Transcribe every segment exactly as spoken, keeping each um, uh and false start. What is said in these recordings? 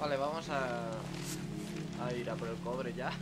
Vale, vamos a, a ir a por el cobre ya.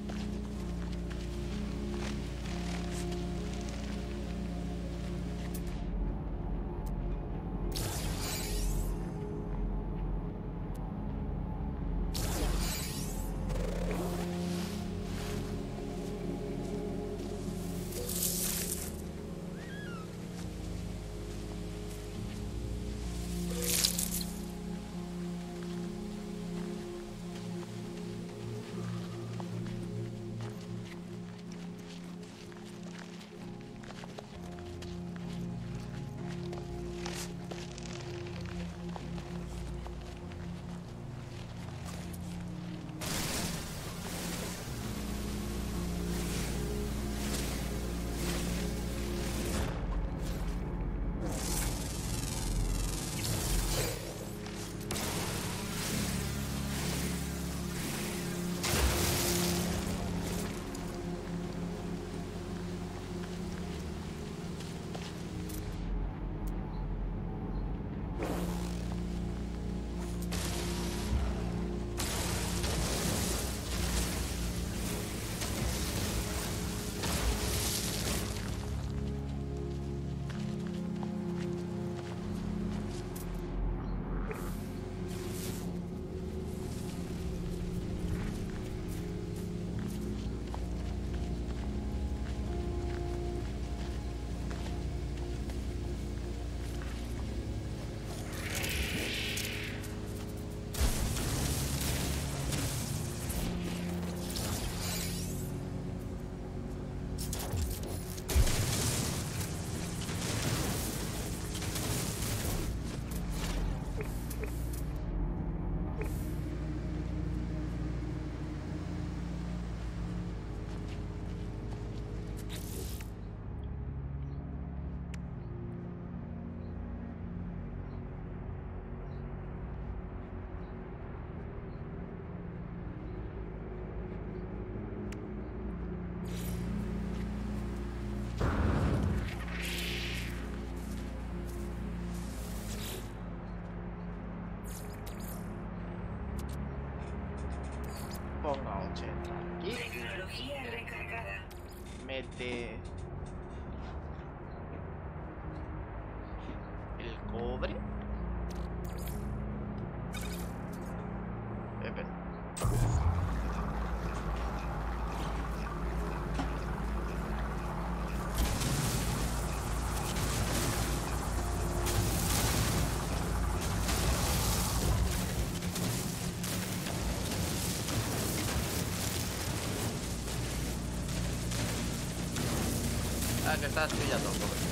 Ponga ochenta aquí. Tecnología recargada. Mete el cobre. Pepe. Ah, que estás pillando el cobre.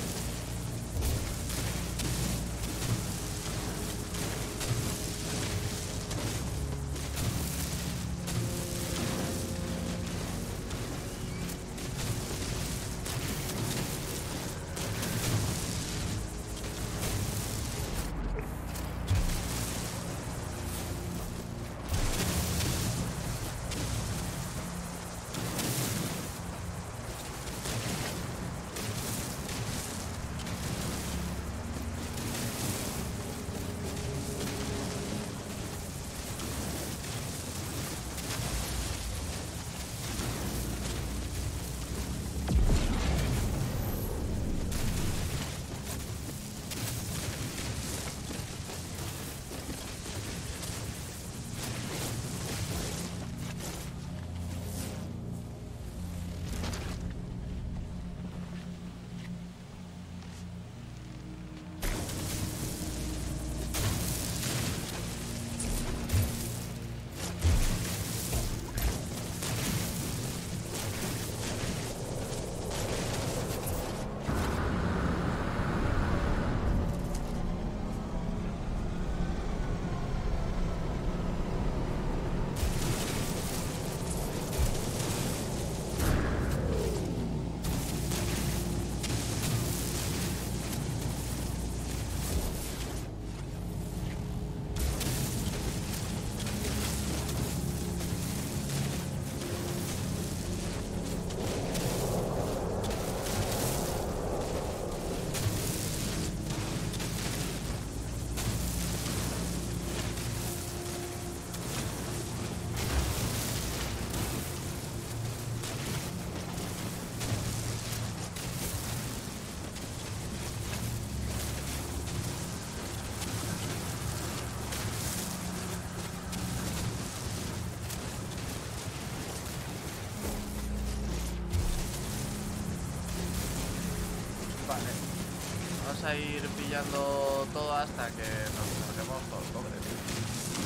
vamos a ir pillando todo hasta que nos carguemos todo el cobre, tío.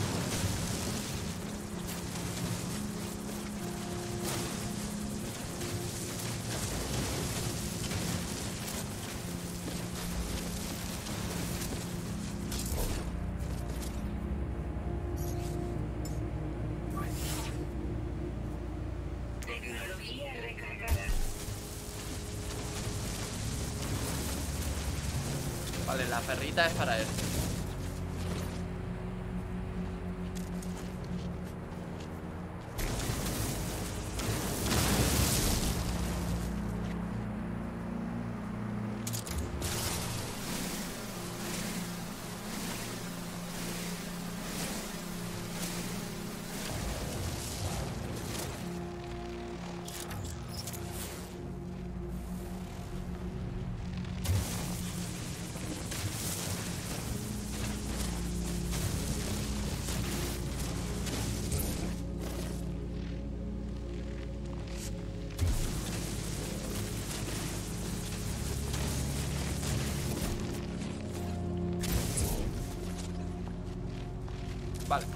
Tecnología recargada. Vale, la perrita es para él. Vale.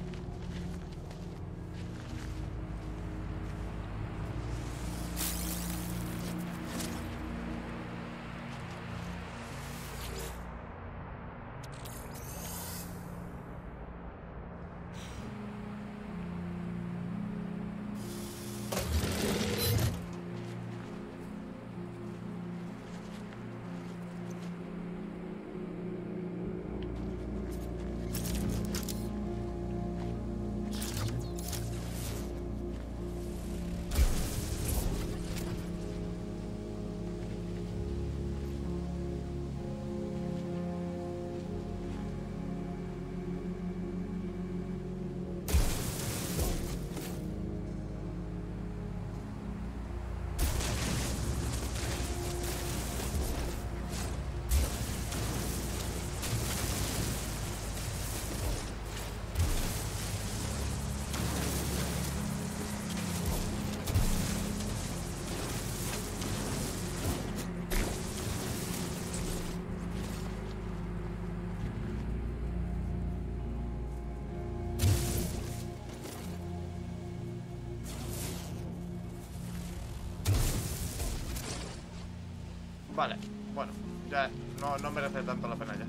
Vale, bueno, ya no, no merece tanto la pena ya.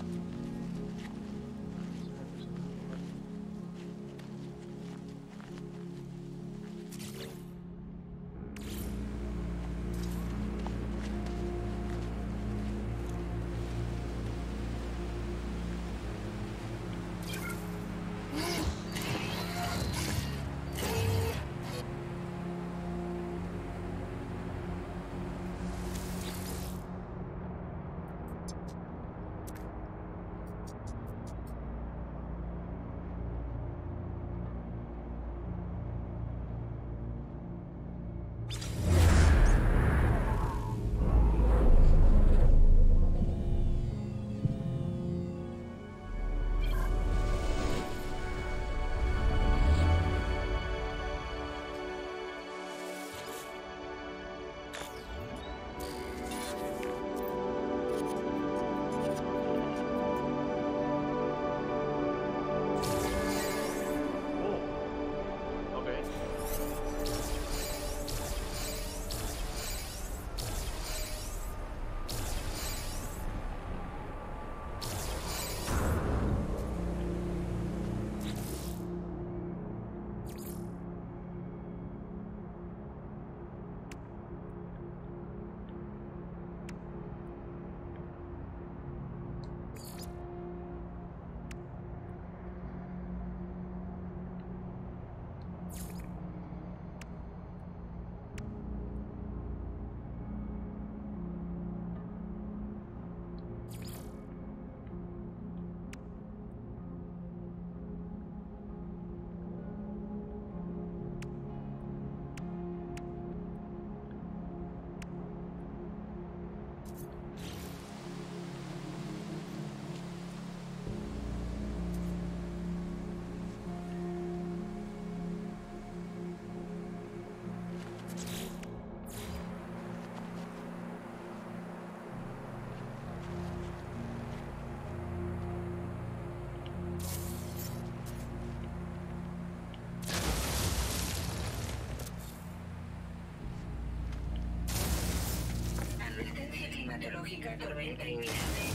climatológica, tormenta inminente.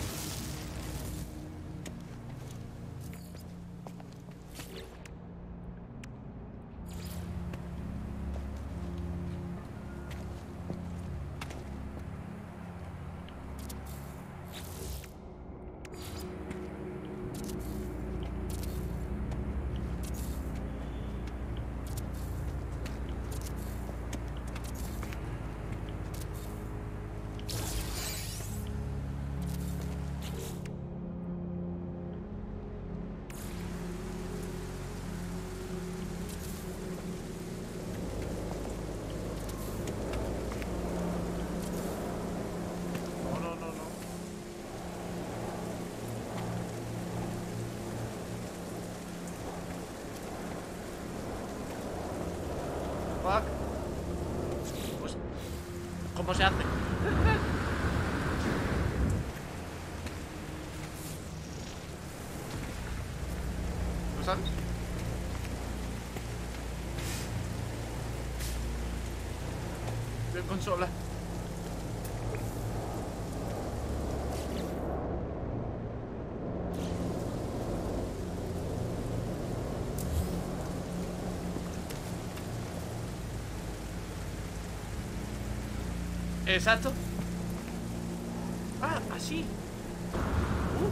No, no, no, no. Fuck. Pues, ¿cómo se hace? ¿Lo sabes? De consola. Exacto. Ah, así. Uh.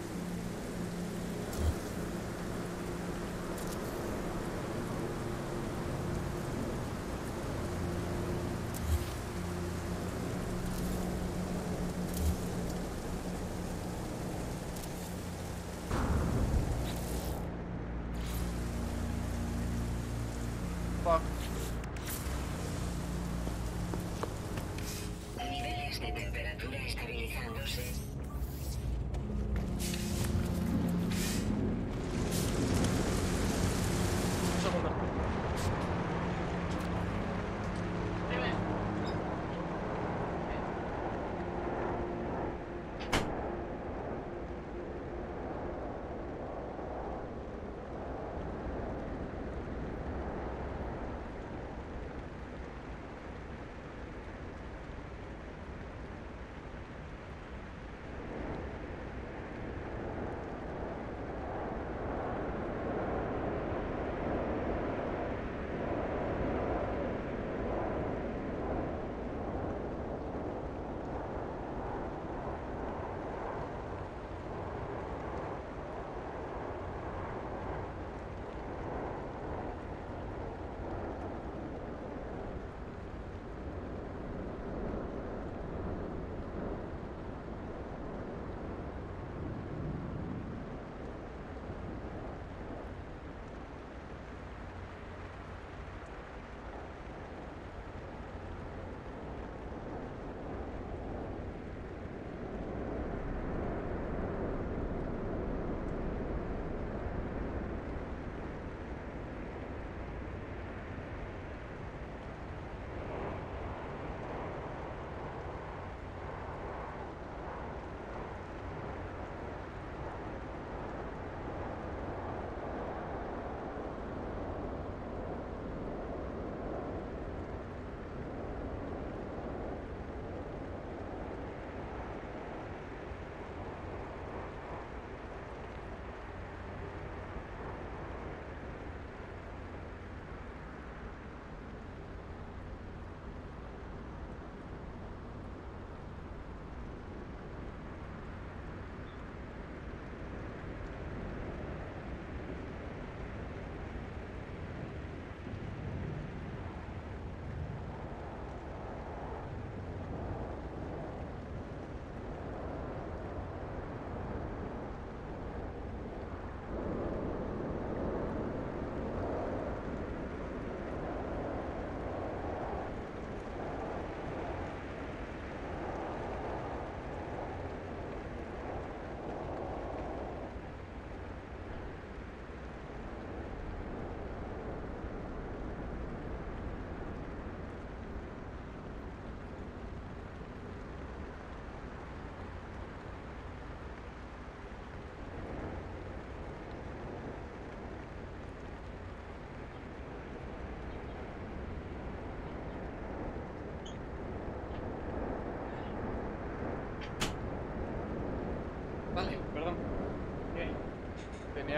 Fuck. Niveles de temperatura estabilizándose. Un segundo.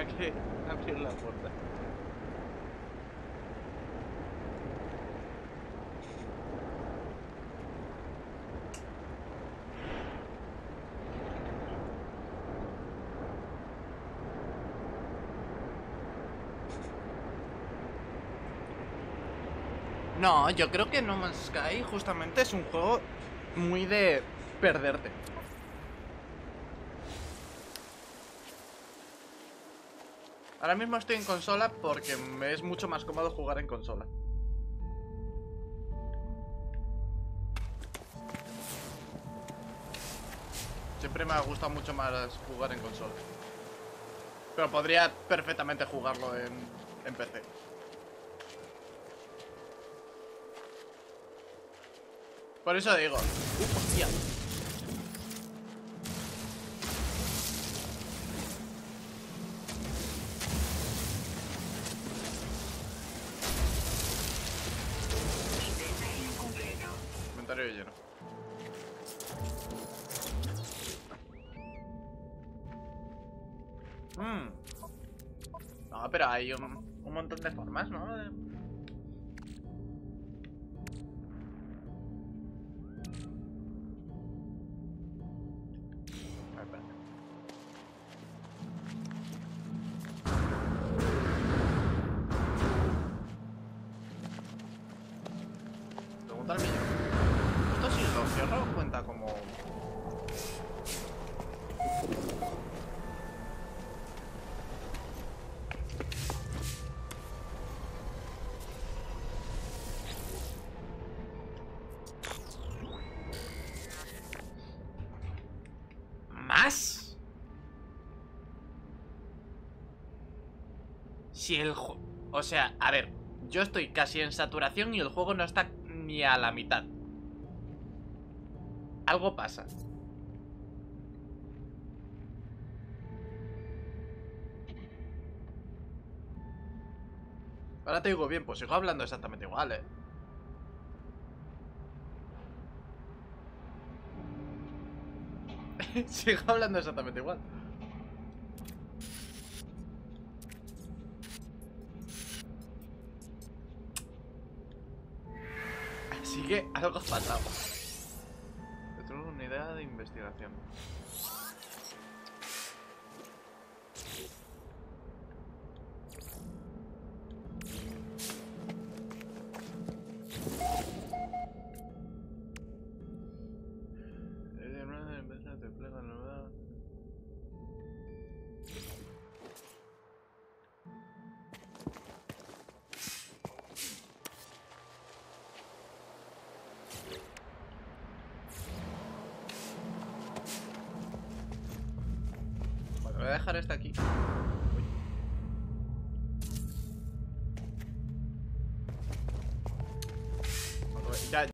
que abrir la puerta. No, yo creo que No Man's Sky justamente es un juego muy de perderte. Ahora mismo estoy en consola porque me es mucho más cómodo jugar en consola. Siempre me ha gustado mucho más jugar en consola. Pero podría perfectamente jugarlo en, en P C. Por eso digo. Uh, hostia. Inventario completo. Inventario lleno. Mm. No, pero hay un, un montón de formas, ¿no? De... Pregunta al millón. Esto si lo cierro cuenta como... ¿Más? Si el juego... O sea, a ver, yo estoy casi en saturación y el juego no está ni a la mitad. Algo pasa. Ahora te digo bien, pues sigo hablando exactamente igual, ¿eh? Sigo hablando exactamente igual. Así que algo ha pasado. Yo tengo una idea de investigación. Vale, voy a dejar este aquí.